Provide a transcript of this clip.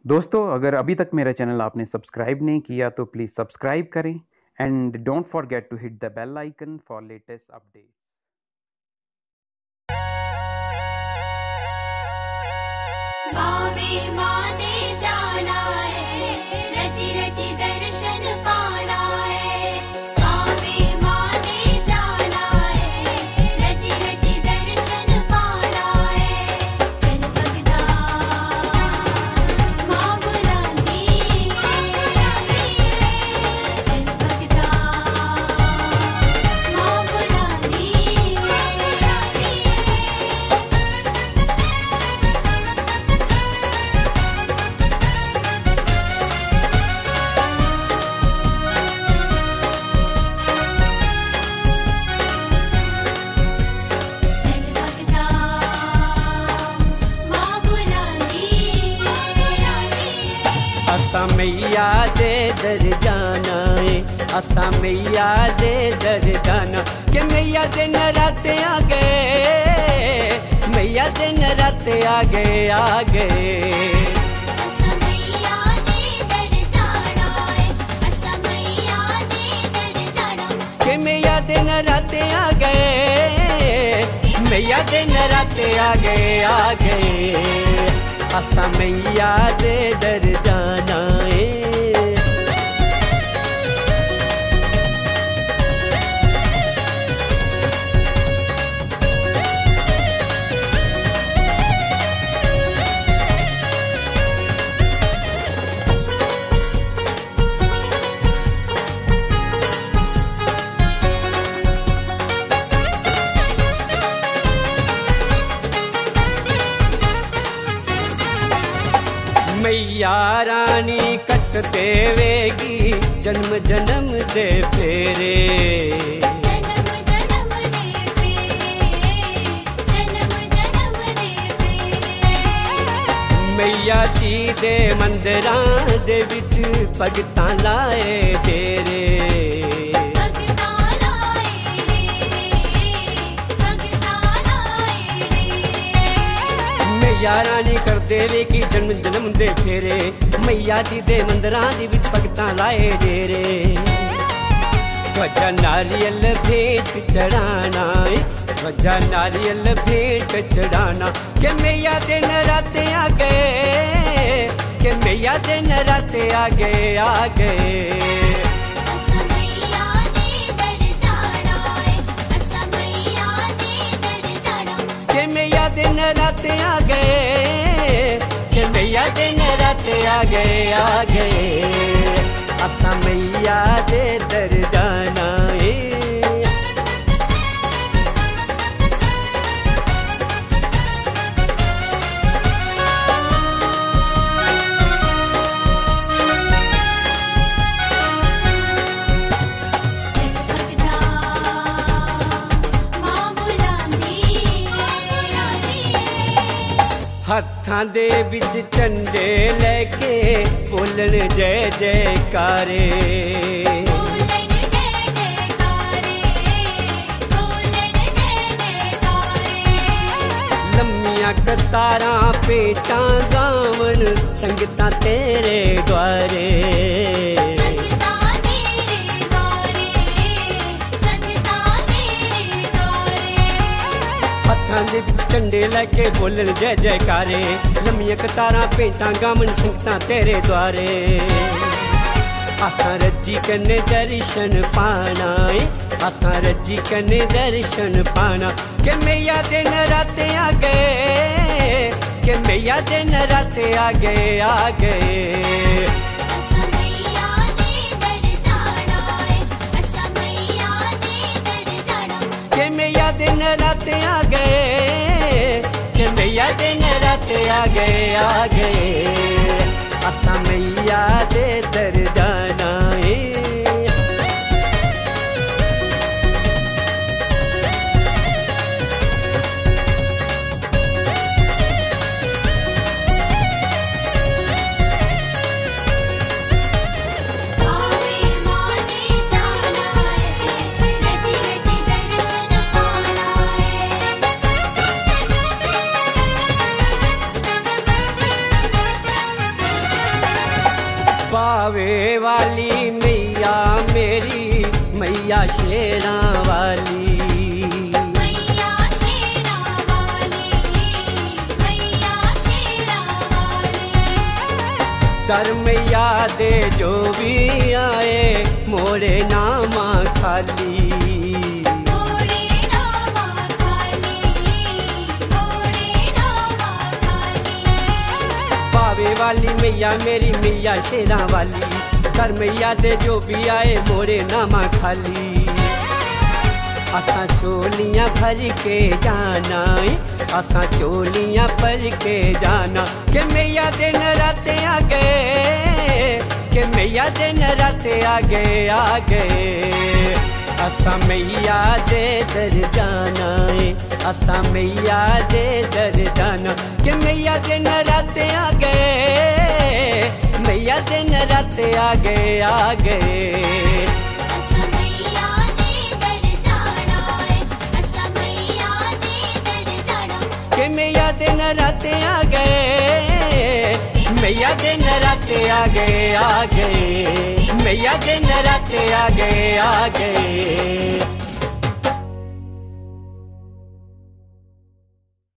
दोस्तों अगर अभी तक मेरा चैनल आपने सब्सक्राइब नहीं किया तो प्लीज़ सब्सक्राइब करें and don't forget to hit the bell icon for latest updates. असा मैया दे दर जाना है, असा मैया दे दर जाना के मैया दे नराते आ गए, मैया दे नराते आ गए आ गए। के मैया दे नराते आ गए, मैया दे नराते आ गए आ गए। असा मैया दे दर जाना है। मैया रानी कटते वेगी जन्म जन्म दे फेरे, मैया जी दे मंदिरां दे विच भगतां लाए डेरे। मैया रानी कर देवे की जन्म जन्म दे फेरे, मैया जी दे मंदिरां दे विच भगतां लाए डेरे। ध्वजा नारियल भेंट चढ़ाना, ध्वजा नारियल भेंट चढ़ाना के मैया दे नराते आ गए, के मैया दे नराते आ गए आ गए। के मैया दे नराते आ गए, के मैया दे नराते आ गए आ गए। असा मैया दे दर जाना है। हत्थां दे विच झंडे लेके बोलन जय जयकारे, लम्मियां कतारां पेटां गावन संगतां तेरे द्वारे। झंडे लैके बोलन जय जयकारे, लम्मियां कतारां पेटां गावन संगतां तेरे द्वारे। असां रज्जी कन्ने दर्शन पाना, असां रज्जी कन्ने दर्शन पाना के मैया दे नराते आ गए, के मैया दे नराते आ गए आ गए। के मैया दे नराते आ गए, के मैया दे नराते आ गए आ गए। असा मैया दे दर जाना है। पावे वाली मैया मेरी मैया शेरां वाली। कर मैया दे जो भी आए मोरे नामा खाली। पावे वाली मैया मेरी मैया शेरां वाली। कर मैया दे जो भी आए मोरे नामा खाली। असा चोलियां भर के जाना, असा चोलियां भर के जाना। के मैया दिन रात आ गए, के मैया दिन रात आ गए आ गए। असा मैया दे दर जाना है, असा मैया दे दर जाना। के मैया दिन रात आ गए, मैया दिन रात आ गए आ गए। के मैया दिन रात आ गए, मैया दिन रात आ गए आ गए। मैया दिन रात आ गए आ गए।